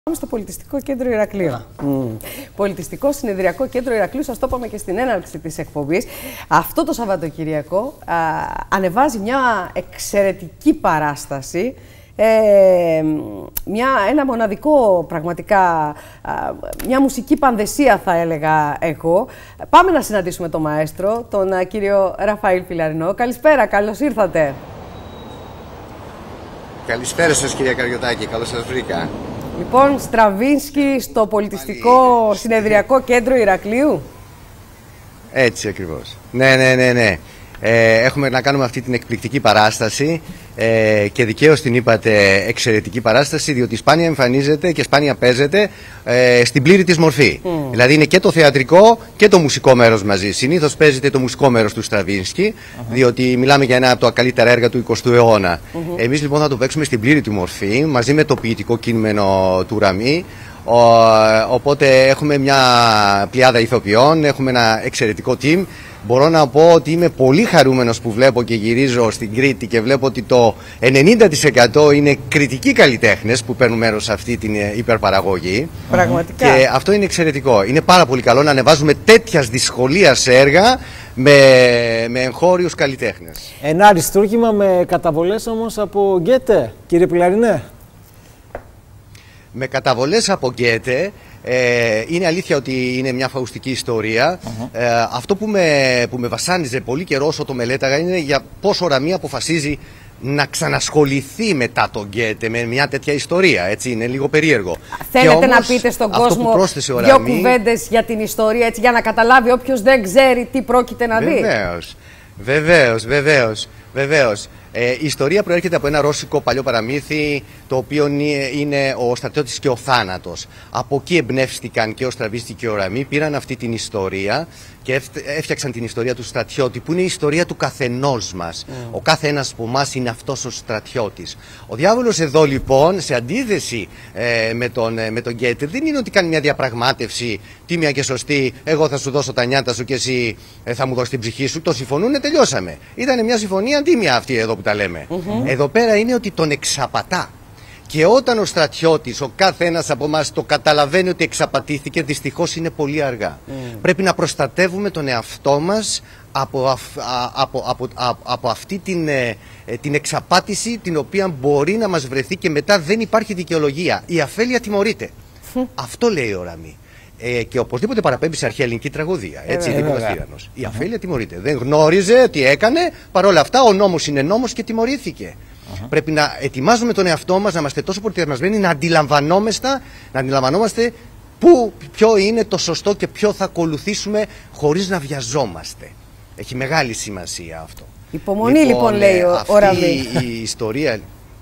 Πάμε στο Πολιτιστικό Κέντρο Ηρακλείου. Πολιτιστικό Συνεδριακό Κέντρο Ηρακλείου, σας το είπαμε και στην έναρξη της εκπομπής. Αυτό το Σαββατοκυριακό ανεβάζει μια εξαιρετική παράσταση. Ένα μοναδικό πραγματικά, μια μουσική πανδεσία θα έλεγα εγώ. Πάμε να συναντήσουμε τον μαέστρο, τον κύριο Ραφαήλ Πιλαρινό. Καλησπέρα, καλώς ήρθατε. Καλησπέρα σας κυρία Καριωτάκη, καλώς σας βρήκα. Λοιπόν, Στραβίνσκι στο Πολιτιστικό Συνεδριακό Κέντρο Ηρακλείου. Έτσι ακριβώς. Ναι. Έχουμε να κάνουμε αυτή την εκπληκτική παράσταση και δικαίως την είπατε εξαιρετική παράσταση, διότι σπάνια εμφανίζεται και σπάνια παίζεται στην πλήρη της μορφή. Δηλαδή είναι και το θεατρικό και το μουσικό μέρος μαζί. Συνήθως παίζεται το μουσικό μέρος του Στραβίνσκι, διότι μιλάμε για ένα από τα καλύτερα έργα του 20ου αιώνα. Εμείς λοιπόν θα το παίξουμε στην πλήρη του μορφή, μαζί με το ποιητικό κείμενο του Ραμί. Οπότε έχουμε μια πλειάδα ηθοποιών, έχουμε ένα εξαιρετικό team. Μπορώ να πω ότι είμαι πολύ χαρούμενος που βλέπω και γυρίζω στην Κρήτη και βλέπω ότι το 90% είναι κριτικοί καλλιτέχνες που παίρνουν μέρος σε αυτή την υπερπαραγωγή. Πραγματικά. Και αυτό είναι εξαιρετικό. Είναι πάρα πολύ καλό να ανεβάζουμε τέτοιας δυσκολίας έργα με εγχώριους καλλιτέχνες. Ένα αριστούργημα με καταβολές όμως από Γκέτε, κύριε Πιλαρινέ. Με καταβολές από Γκέτε. Είναι αλήθεια ότι είναι μια φαουστική ιστορία. Αυτό που με βασάνιζε πολύ καιρό όσο το μελέταγα είναι για πόσο ο Ραμί αποφασίζει να ξανασχοληθεί μετά τον Γκέτε με μια τέτοια ιστορία. Έτσι, είναι λίγο περίεργο. Θέλετε όμως, να πείτε στον κόσμο δύο κουβέντες για την ιστορία, έτσι, για να καταλάβει όποιος δεν ξέρει τι πρόκειται να δει. Βεβαίως. Η ιστορία προέρχεται από ένα ρώσικο παλιό παραμύθι, το οποίο είναι ο στρατιώτης και ο θάνατος. Από εκεί εμπνεύστηκαν και ο Στραβίνσκι και ο Ραμί, πήραν αυτή την ιστορία και έφτιαξαν την ιστορία του στρατιώτη, που είναι η ιστορία του καθενός μας. Ο κάθε ένας από εμάς είναι αυτός ο στρατιώτης. Ο διάβολος εδώ λοιπόν, σε αντίθεση με τον Γκέτε, δεν είναι ότι κάνει μια διαπραγμάτευση τίμια και σωστή, εγώ θα σου δώσω τα νιάτα σου και εσύ θα μου δώσεις την ψυχή σου. Το συμφωνούνε, τελειώσαμε. Ήταν μια συμφωνία τίμια αυτή εδώ που τα λέμε. Εδώ πέρα είναι ότι τον εξαπατά. Και όταν ο στρατιώτης, ο κάθε ένας από εμάς το καταλαβαίνει ότι εξαπατήθηκε, δυστυχώς είναι πολύ αργά. Πρέπει να προστατεύουμε τον εαυτό μας από αυτή την εξαπάτηση, την οποία μπορεί να μας βρεθεί και μετά δεν υπάρχει δικαιολογία. Η αφέλεια τιμωρείται. Αυτό λέει ο Ραμί. Και οπωσδήποτε παραπέμπει σε αρχαία ελληνική τραγωδία. Έτσι είναι ο Τύραννος. Η αφέλεια τιμωρείται. Δεν γνώριζε τι έκανε, παρόλα αυτά ο νόμος είναι νόμος και τιμωρήθηκε. Πρέπει να ετοιμάζουμε τον εαυτό μας, να είμαστε τόσο προετοιμασμένοι, να αντιλαμβανόμαστε ποιο είναι το σωστό και ποιο θα ακολουθήσουμε χωρίς να βιαζόμαστε. Έχει μεγάλη σημασία αυτό. Υπομονή λοιπόν λέει ο Ραμί. Η ιστορία.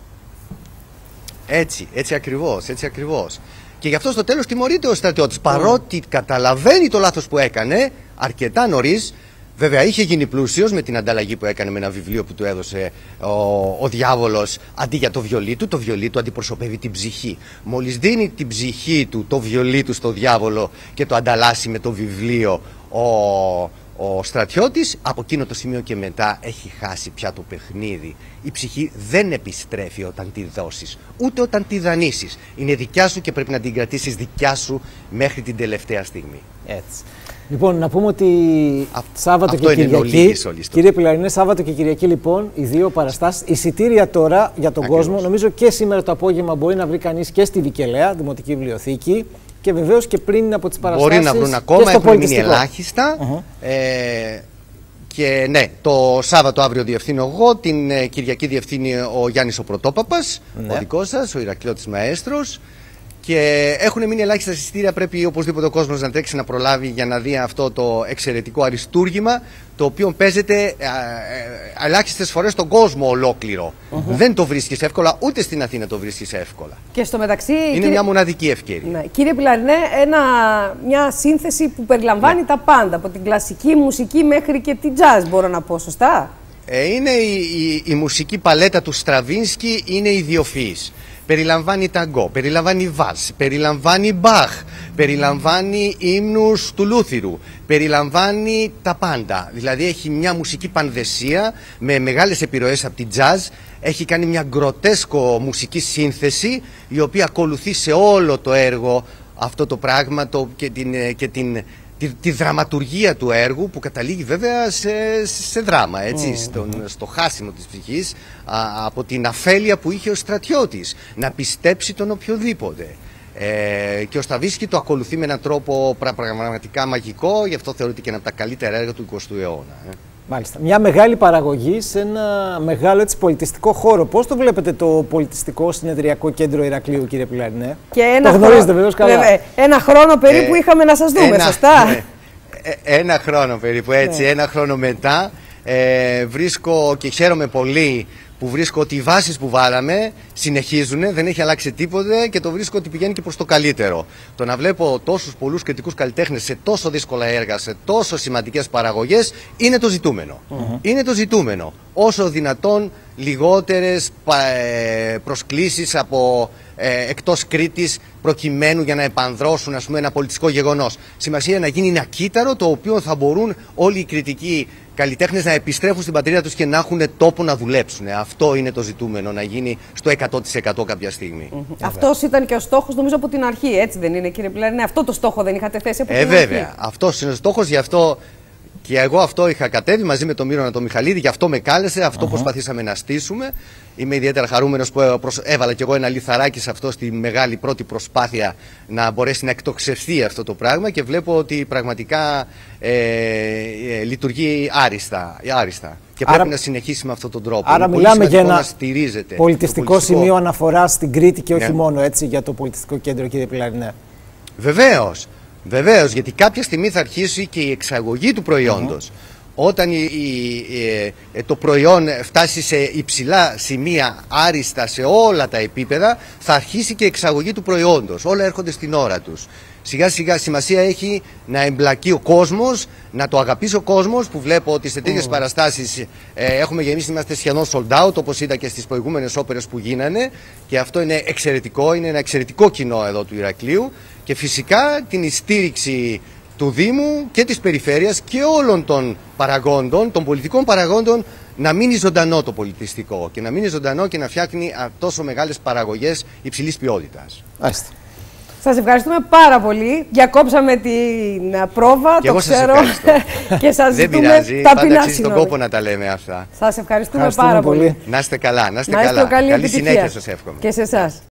Έτσι ακριβώς. Και γι' αυτό στο τέλος τιμωρείται ο στρατιώτης. Παρότι καταλαβαίνει το λάθος που έκανε αρκετά νωρίς. Βέβαια είχε γίνει πλούσιος με την ανταλλαγή που έκανε με ένα βιβλίο που του έδωσε ο διάβολος αντί για το βιολί του. Το βιολί του αντιπροσωπεύει την ψυχή. Μόλις δίνει την ψυχή του, το βιολί του στο διάβολο και το ανταλλάσσει με το βιβλίο ο στρατιώτης, από εκείνο το σημείο και μετά έχει χάσει πια το παιχνίδι. Η ψυχή δεν επιστρέφει όταν τη δώσεις, ούτε όταν τη δανείσεις. Είναι δικιά σου και πρέπει να την κρατήσεις δικιά σου μέχρι την τελευταία στιγμή. Έτσι. Λοιπόν, να πούμε ότι Σάββατο και Κυριακή, κύριε Πιλαρινέ, Σάββατο και Κυριακή λοιπόν, οι δύο παραστάσεις. Εισιτήρια τώρα για τον κόσμο, νομίζω και σήμερα το απόγευμα μπορεί να βρει κανείς και στη Βικελαία, Δημοτική Βιβλιοθήκη, και βεβαίως και πριν από τις παραστάσεις. Μπορεί να βρουν ακόμα, έχουν μείνει ελάχιστα. Και ναι, το Σάββατο αύριο διευθύνω εγώ, την Κυριακή διευθύνει ο Γιάννης ο Πρωτόπαπας, ο δικός σας, ο Ηρακλειώτης μαέστρος. Και έχουν μείνει ελάχιστα εισιτήρια. Πρέπει οπωσδήποτε ο κόσμος να τρέξει να προλάβει για να δει αυτό το εξαιρετικό αριστούργημα, το οποίο παίζεται ελάχιστες φορές στον κόσμο ολόκληρο. Δεν το βρίσκεις εύκολα, ούτε στην Αθήνα το βρίσκεις εύκολα. Και στο μεταξύ. Είναι μια μοναδική ευκαιρία. Ναι. Κύριε Πιλαρινέ, μια σύνθεση που περιλαμβάνει τα πάντα, από την κλασική μουσική μέχρι και την jazz, μπορώ να πω, σωστά. Είναι η μουσική παλέτα του Στραβίνσκι, είναι ιδιοφυής. Περιλαμβάνει ταγκό, περιλαμβάνει βάλς, περιλαμβάνει μπαχ, περιλαμβάνει ύμνους του Λούθυρου, περιλαμβάνει τα πάντα. Δηλαδή έχει μια μουσική πανδεσία με μεγάλες επιρροές από την jazz, έχει κάνει μια γκροτέσκο μουσική σύνθεση η οποία ακολουθεί σε όλο το έργο αυτό το πράγμα και τη δραματουργία του έργου, που καταλήγει βέβαια σε δράμα, έτσι, στο χάσιμο της ψυχής από την αφέλεια που είχε ο στρατιώτης να πιστέψει τον οποιοδήποτε. Και ο Στραβίνσκι το ακολουθεί με έναν τρόπο πραγματικά μαγικό, γι' αυτό θεωρείται και ένα από τα καλύτερα έργα του 20ου αιώνα. Μάλιστα. Μια μεγάλη παραγωγή σε ένα μεγάλο πολιτιστικό χώρο. Πώς το βλέπετε το πολιτιστικό συνεδριακό κέντρο Ηρακλείου, κύριε Πιλαρινέ? Το γνωρίζετε βεβαίως καλά. Ένα χρόνο περίπου είχαμε να σας δούμε, σωστά? Ένα χρόνο περίπου, έτσι, ένα χρόνο μετά. Βρίσκω και χαίρομαι πολύ που βρίσκω ότι οι βάσεις που βάλαμε συνεχίζουν, δεν έχει αλλάξει τίποτε και το βρίσκω ότι πηγαίνει και προς το καλύτερο. Το να βλέπω τόσους πολλούς κριτικούς καλλιτέχνες σε τόσο δύσκολα έργα, σε τόσο σημαντικές παραγωγές, είναι το ζητούμενο. Είναι το ζητούμενο. Όσο δυνατόν λιγότερες προσκλήσεις από εκτός Κρήτης, προκειμένου για να επανδρώσουν, ας πούμε, ένα πολιτιστικό γεγονός. Σημασία να γίνει ένα κύτταρο το οποίο θα μπορούν όλοι οι κριτικοί καλλιτέχνες να επιστρέφουν στην πατρίδα τους και να έχουν τόπο να δουλέψουν. Αυτό είναι το ζητούμενο, να γίνει στο 100% κάποια στιγμή. Αυτός ήταν και ο στόχος, νομίζω, από την αρχή, έτσι δεν είναι, κύριε Πιλαρινέ? Αυτό το στόχο δεν είχατε θέσει από την αρχή? Βέβαια. Αυτός είναι ο στόχος, γι' αυτό και εγώ αυτό είχα κατέβει μαζί με τον Μύρονα τον Μιχαλίδη, γι' αυτό με κάλεσε, αυτό προσπαθήσαμε να στήσουμε. Είμαι ιδιαίτερα χαρούμενος που έβαλα κι εγώ ένα λιθαράκι σε αυτό στη μεγάλη πρώτη προσπάθεια να μπορέσει να εκτοξευθεί αυτό το πράγμα και βλέπω ότι πραγματικά λειτουργεί άριστα. Και πρέπει να συνεχίσει με αυτόν τον τρόπο. Άρα μιλάμε για ένα πολιτιστικό σημείο αναφοράς στην Κρήτη και όχι μόνο, έτσι, για το πολιτιστικό κέντρο, κύριε Πιλαρινέ. Βεβαίως. Βεβαίως, γιατί κάποια στιγμή θα αρχίσει και η εξαγωγή του προϊόντος. Όταν το προϊόν φτάσει σε υψηλά σημεία, άριστα σε όλα τα επίπεδα, θα αρχίσει και η εξαγωγή του προϊόντος. Όλα έρχονται στην ώρα τους. Σιγά σιγά σημασία έχει να εμπλακεί ο κόσμος, να το αγαπήσει ο κόσμος, που βλέπω ότι σε τέτοιες παραστάσεις έχουμε γεμίσει, είμαστε σχεδόν sold out, όπως είδα και στις προηγούμενες όπερες που γίνανε, και αυτό είναι εξαιρετικό, είναι ένα εξαιρετικό κοινό εδώ του Ηρακλείου, και φυσικά την στήριξη του Δήμου και της περιφέρειας και όλων των παραγόντων, των πολιτικών παραγόντων, να μείνει ζωντανό το πολιτιστικό και να μείνει ζωντανό και να φτιάχνει τόσο μεγάλες παραγωγές υψηλής ποιότητας. Σας ευχαριστούμε πάρα πολύ. Διακόψαμε την πρόβα, και το ξέρω. Και σας ζητούμε ταπεινά συγγνώμη. Πάντα αξίζει τον κόπο να τα λέμε αυτά. Σας ευχαριστούμε πάρα πολύ. Να είστε καλά, να είστε καλά. Καλή συνέχεια σας εύχομαι. Και σε εσάς.